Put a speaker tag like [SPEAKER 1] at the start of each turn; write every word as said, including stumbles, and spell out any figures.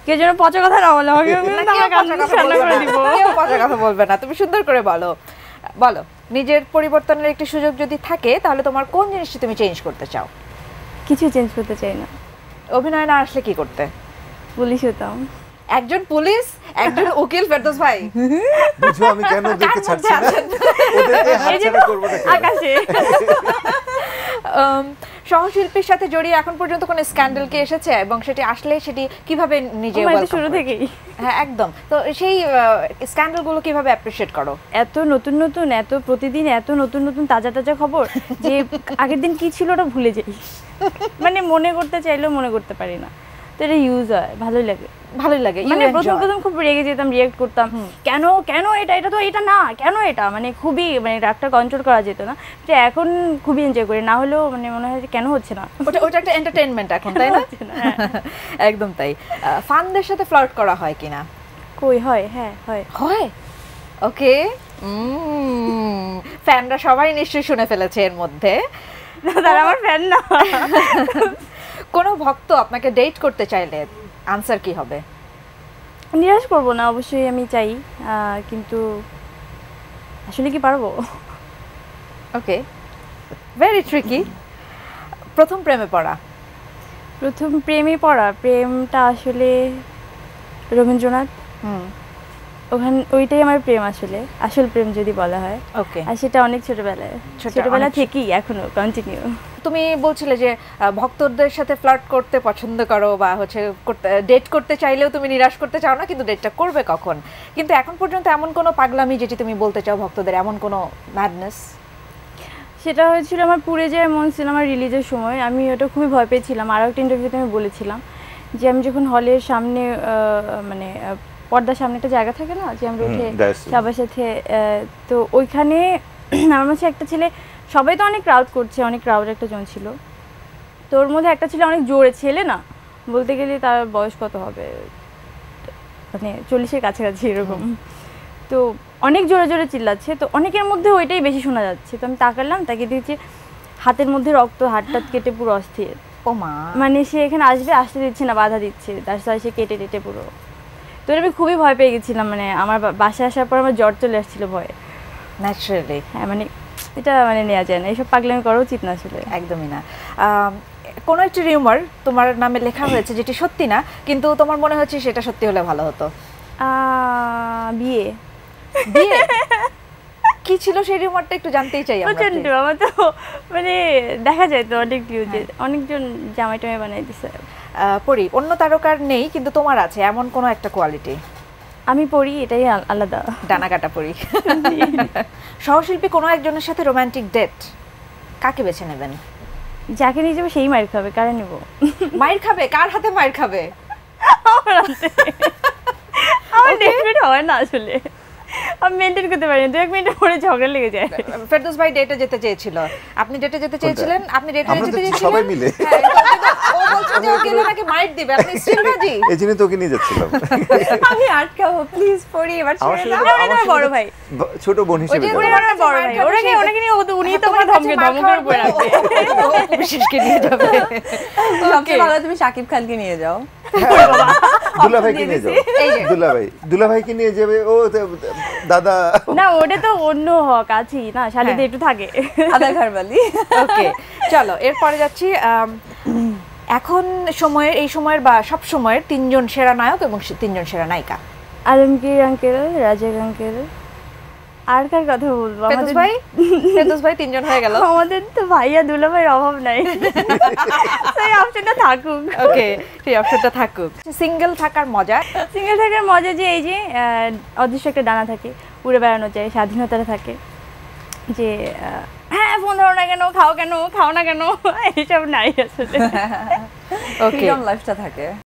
[SPEAKER 1] কে যেন পচা কথা না বলে আমাকে
[SPEAKER 2] পচা কথা বলবে না, তুমি সুন্দর করে বলো। বলো, নিজের পরিবর্তনের একটি সুযোগ যদি থাকে তাহলে তোমার কোন জিনিসটা তুমি চেঞ্জ করতে চাও?
[SPEAKER 1] কিছু চেঞ্জ করতে চাই না।
[SPEAKER 2] অভিনয় না আসলে কি করতে?
[SPEAKER 1] পুলিশ হতাম।
[SPEAKER 2] একজন পুলিশ, একজন উকিল। ফেরদৌস ভাই
[SPEAKER 3] বুঝো আমি কেন ওদেরকে ছাড়ছি না, ওদেরকে হাতছাড়া করব না
[SPEAKER 1] আকাশে।
[SPEAKER 2] সহশিল্পীর সাথে জড়িয়ে এখন পর্যন্ত কোনো স্ক্যান্ডাল কি এসেছে এবং সেটি আসলে সেটি কিভাবে নিজে ওয়েলকাম?
[SPEAKER 1] শুরু থেকেই।
[SPEAKER 2] হ্যাঁ একদম। তো সেই স্ক্যান্ডালগুলো কিভাবে অ্যাপ্রিশিয়েট করো?
[SPEAKER 1] এত নতুন নতুন, এত প্রতিদিন এত নতুন নতুন তাজা তাজা খবর যে আগের দিন কি ছিল ওটা ভুলে যাই, মানে মনে করতে চাইলেও মনে করতে পারি না। তো এটা ইউজ হয়, ভালোই লাগে।
[SPEAKER 2] ভালোই লাগে।
[SPEAKER 1] মানে প্রথম প্রথম খুব রেগে যেতাম, রিয়েক্ট করতাম, কেন কেন এটা এটা তো এটা না, কেন এটা, মানে খুবই মানে রাগটা কন্ট্রোল করা যেত না। তো এখন খুবই এনজয় করি, না হলেও মানে মনে হয় কেন হচ্ছে না।
[SPEAKER 2] ওটা ওটা একটা এন্টারটেইনমেন্ট এখন, তাই না? একদম তাই। ফানদের সাথে ফ্লার্ট করা হয় কিনা?
[SPEAKER 1] কই হয়? হ্যাঁ হয়।
[SPEAKER 2] হয়? ওকে। ফ্যানরা সবাই নিশ্চয়ই শুনে ফেলেছে এর মধ্যে।
[SPEAKER 1] তারা আমার ফ্যান না।
[SPEAKER 2] কোনো ভক্ত আপনাকে ডেট করতে চাইলে আনসার কি হবে?
[SPEAKER 1] নিরাশ করব না, অবশ্যই আমি চাই, কিন্তু আসলে কি পারবো?
[SPEAKER 2] Okay, very tricky. প্রথম প্রেমে পড়া?
[SPEAKER 1] প্রথম প্রেমে পড়া, প্রেমটা আসলে রবীন্দ্রনাথ। হুম, ওখানে ওইটাই আমার প্রেম আসলে, আসল প্রেম যদি বলা হয়।
[SPEAKER 2] ওকে।
[SPEAKER 1] আর সেটা অনেক ছোটবেলায়, ছোটবেলা থেকেই এখনো কন্টিনিউ।
[SPEAKER 2] তুমি বলছিলে যে ভক্তদের সাথে ফ্লার্ট করতে পছন্দ করো বা হচ্ছে ডেট করতে চাইলেও তুমি নিরাশ করতে চাও না, কিন্তু ডেটটা করবে কখন? কিন্তু এখন পর্যন্ত এমন কোনো পাগলামি যেটি তুমি বলতে চাও ভক্তদের, এমন কোনো ম্যাডনেস?
[SPEAKER 1] সেটা হয়েছিল আমার পুড়ে যায় মন সিনেমার রিলিজের সময়। আমি ওটা খুবই ভয় পেয়েছিলাম। আরও একটা ইন্টারভিউতে আমি বলেছিলাম যে আমি যখন হলের সামনে মানে পর্দার সামনে একটা জায়গা থাকে না, যে আমরা উঠে সবার সাথে, তো ওইখানে আমার মাঝে একটা ছেলে, সবাই তো অনেক ক্রাউড করছে, অনেক ক্রাউড একটা জন ছিল, তো ওর মধ্যে একটা ছিল অনেক জোরে, ছেলে না বলতে গেলে তার বয়স কত হবে, মানে চল্লিশের কাছাকাছি এরকম, তো অনেক জোরে জোরে চিল্লাচ্ছে, তো অনেকের মধ্যে ওইটাই বেশি শোনা যাচ্ছে। তো আমি তাকালাম, তাকে দিয়েছি হাতের মধ্যে রক্ত, হাতটা কেটে পুরো অস্থির।
[SPEAKER 2] ও মা! মানে
[SPEAKER 1] সে এখানে আসবে, আসতে দিচ্ছে না, বাধা দিচ্ছে, তার সাথে সে কেটে কেটে পুরো। তো আমি খুবই ভয় পেয়ে গেছিলাম, মানে আমার বাসায় আসার পর আমার জ্বর চলে আসছিল ভয়ে।
[SPEAKER 2] ন্যাচারালি।
[SPEAKER 1] হ্যাঁ, মানে এটা মানে নেওয়া যায় না, এইসব পাগলামি করা উচিত না আসলে।
[SPEAKER 2] একদমই না। কোনো একটা রিউমার তোমার নামে লেখা হয়েছে যেটি সত্যি না, কিন্তু তোমার মনে হচ্ছে সেটা সত্যি হলে ভালো হতো।
[SPEAKER 1] বিয়ে।
[SPEAKER 2] বিয়ে? কি ছিল সেই রিউমারটা, একটু জানতেই চাই আমরা।
[SPEAKER 1] প্রচন্ড, আমার তো মানে দেখা যায় তো অনেক নিউজে, অনেকজন জামাই টামাই বানাই দিছে।
[SPEAKER 2] পরি, অন্য তারকার নেই কিন্তু তোমার আছে এমন কোনো একটা কোয়ালিটি?
[SPEAKER 1] আমি পড়ি, এটাই আলাদা,
[SPEAKER 2] ডানা কাটা পড়ি। সহশিল্পী কোনো একজনের সাথে রোমান্টিক ডেট, কাকে বেছে নেবেন?
[SPEAKER 1] যাকে নিয়ে যাবে সেই মাইর খাবে। কারে নেব?
[SPEAKER 2] মাইর খাবে? কার হাতে মাইর খাবে?
[SPEAKER 1] আমার হাতে। আমার ডেট হয় না আসলে, আমি মেইনটেইন করতে পারি না, দু এক মিনিটের পরে ঝগড়া লেগে যায়।
[SPEAKER 2] ফেরদৌস ভাই ডেটে যেতে চেয়েছিল, আপনি ডেটে যেতে চেয়েছিলেন, আপনি ডেটে যেতে চেয়েছিলেন
[SPEAKER 3] সবাই মিলে।
[SPEAKER 2] ও বলছে যে ওকে নাকি মাইর দিবে, আপনি সিলভাজি।
[SPEAKER 3] এজন্য তো ওকে নিয়ে যাচ্ছিলাম।
[SPEAKER 1] আমি আটকাবো, প্লিজ পড়ি এবার ছেড়ে দাও। আমার বড় ভাই,
[SPEAKER 3] ছোট বোন হিসেবে।
[SPEAKER 1] ওই যে আমার বড় ভাই, ওনাকে ওনাকে নিয়ে উনি তো আমার ধমকে ধমকের উপর রাখবে,
[SPEAKER 2] বিশেষকে নিয়ে যাবে।
[SPEAKER 4] সবচেয়ে ভালো তুমি শাকিব খানকে নিয়ে যাও।
[SPEAKER 3] দুলা ভাইকে নিয়ে যাও। দুলা ভাই, দুলা ভাইকে নিয়ে যাবে ও দাদা।
[SPEAKER 1] না, ওটা তো অন্য হক আছেই না, শালিতে একটু থাকে
[SPEAKER 4] আদা ঘরবালি।
[SPEAKER 2] ওকে, চলো এরপরে যাচ্ছি। এখন সময়ের, এই সময়ের বা সব সময়ের তিনজন সেরা নায়ক এবং তিনজন সেরা নায়িকা।
[SPEAKER 1] আলমগীর আঙ্কেল, রাজাক আঙ্কেল, আর কার কথা বলবো?
[SPEAKER 2] ফেরদৌস ভাই, ফেরদৌস ভাই তিনজন হয়ে গেল।
[SPEAKER 1] আমাদের তো ভাইয়া দুলা ভাইয়ের অভাব নাই, সেই অপশনটা থাকুক।
[SPEAKER 2] ওকে, সেই অপশনটা থাকুক। সিঙ্গেল থাকার মজা,
[SPEAKER 1] সিঙ্গেল থাকার মজা যে এই যে অদৃশ্য একটা ডানা থাকে, উড়ে বেড়ানো যায়, স্বাধীনতাটা থাকে, যে হ্যাঁ ফোন ধরো না কেন, খাও কেন, খাও না কেন, এইসব নাই আসলে।
[SPEAKER 4] ওকে, লাইফটা থাকে।